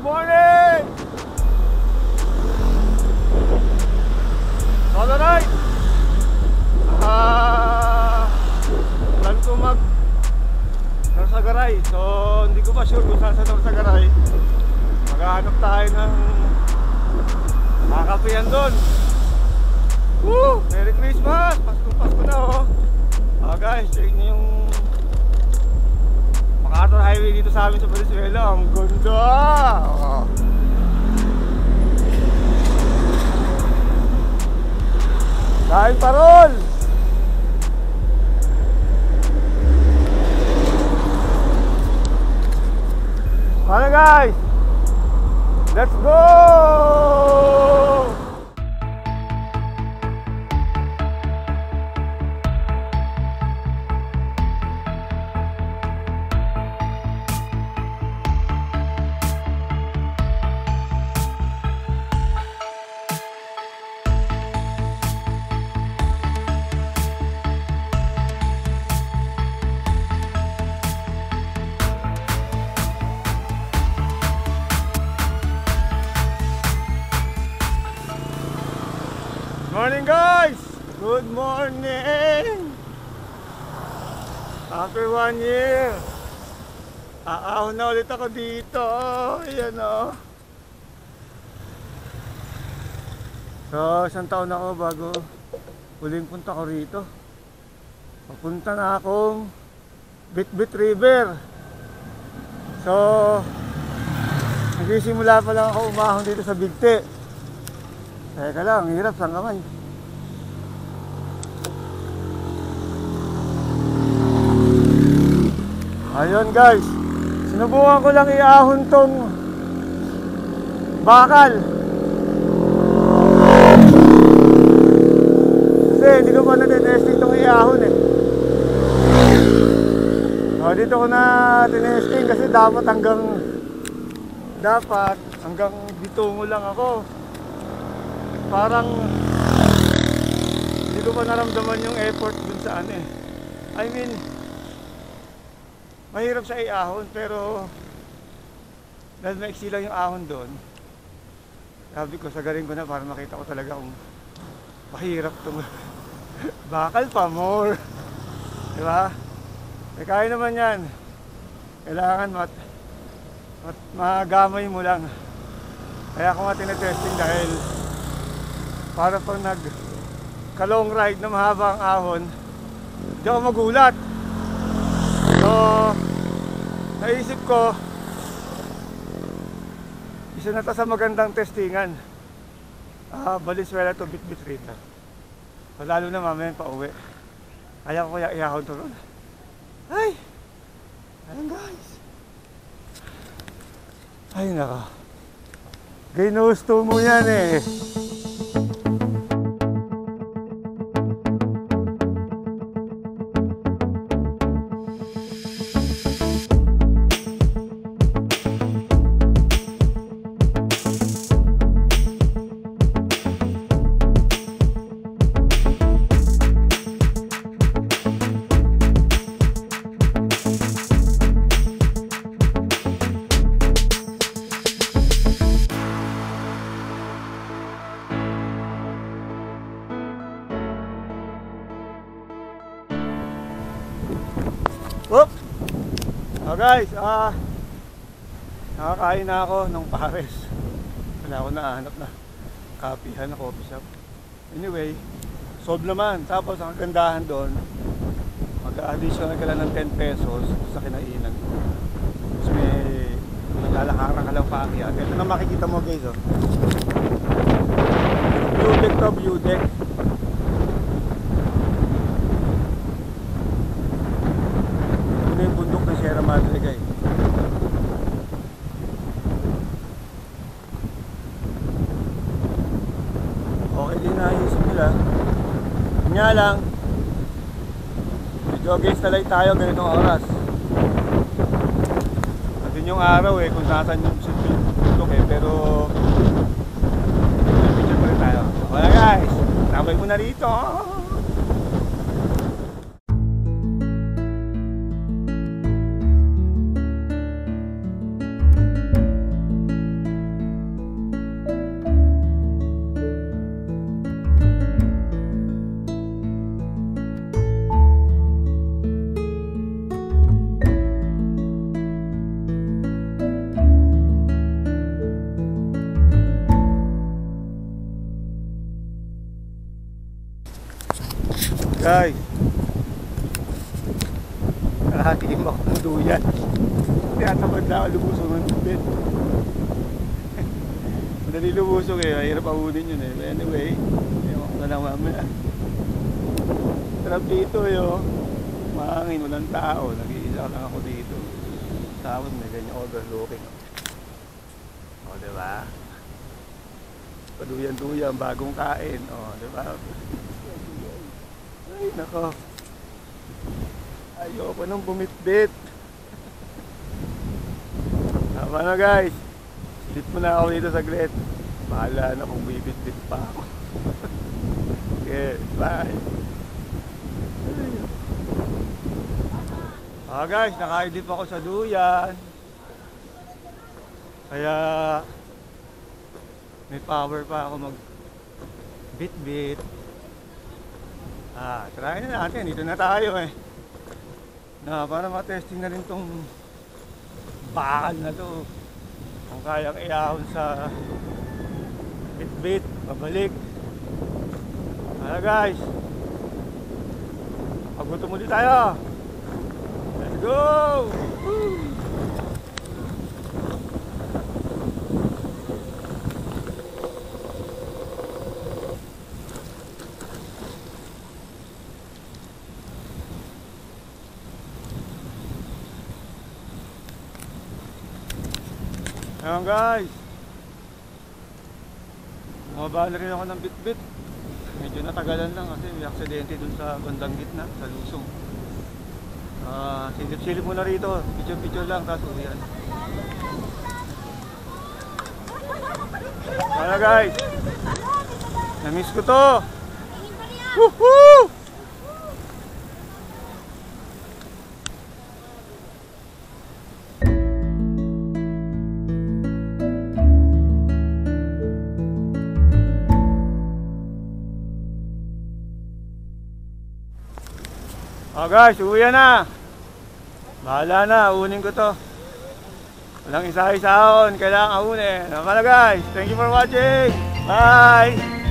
morning! Solo ride! Plan ko Narsagaray. So, hindi ko pa sure kung saan sa Narsagaray. Maghahanap tayo ng kakapihan doon. Woo! Merry Christmas! Pasko na oh! Guys, check nyo yung MacArthur Highway dito sa amin sa Valenzuela. Ang ganda! Oh. Dahil parol! Ano guys? Let's go! Morning guys! Good morning! After 1 year aahon na ulit ako dito. Ayan o. So, isang taon ako bago huling punta ko rito. Papunta na akong Bitbit River. So, nagsisimula pa lang ako umahon dito sa Bigte. Teka lang, hirap sa kamay. Ayun guys, sinubukan ko lang iahon tong bakal. Kasi hindi ko pa na-testing tong iahon eh. So, dito ko na tinesting kasi dapat hanggang dito mo lang ako. Parang hindi ko pa naramdaman yung effort dun sa ano eh. I mean, mahirap sa iahon pero dahil maiksi lang yung ahon doon, sabi ko sagarin ko na para makita ko talaga kung mahirap itong bakal pa more. Diba? Eh kaya naman yan. Kailangan magamay mo lang. Kaya ako nga tinetesting dahil para pag nag-long ride na mahaba ang ahon, hindi ako magulat. So, naisip ko, isa na to sa magandang testingan. Valenzuela to Bitbit River. So, lalo na mamaya pa uwi. Kaya ko kaya iahon to ron. Ay! Ayun guys. Ay naka. Ginusto mo yan eh. Whoop! Oh guys, nakakain na ako ng pares. Wala ako nahanap na kapihan na coffee shop. Anyway, solve naman. Tapos ang kagandahan doon, mag-additional ka lang ng 10 pesos sa kinainan. Tapos may lalakaran ka lang paakyat. Ito na makikita mo guys oh. View deck to view deck. Yung bundok ng Sierra Madre guys. Okay din naisip nila. Kanya lang medyo against the light tayo ganitong oras. Natin yung araw eh kung saan yung bundok eh. Pero picture pa rin tayo. Wala guys, tambay mo na rito. Guys, nakakilim ako ng duyan. Kaya tamad na ako lumusong ng tubig. Madali lumusong eh, mahirap ahunin yun eh. But anyway, ewan ko na lang mamaya. Sarap dito yo. Mahangin, walang tao. Nag-iisa lang ako dito. Tapos may ganyan overlooking. O, diba? Paduyan-duyan, bagong kain. O, diba? Ay, nako. Ayoko nang bumitbit. Tama na guys. Sit mo na ako dito saglit. Bahala na kung bibit-bit pa ako. Okay, bye. Guys, nakaidip ako sa duyan. Kaya may power pa ako mag bit-bit. Try na natin. Dito na tayo eh. Para matesting na rin tong bakal na to. Kung kayang iahon sa bit-bit, pabalik. Guys, pagbuto muli tayo. Let's go! Woo! Ayan guys, bumaba na rin ako ng bit-bit. Medyo natagalan lang kasi may aksidente dun sa bandang gitna, sa lusong. Silip-silip muna rito, picture-picture lang, tapos uwian. Ayan guys, na-miss ko to. Woohoo! Guys, uwi na. Bahala na, unin ko to. Walang isa-isaon, kailangan unin. Naman na guys, thank you for watching. Bye!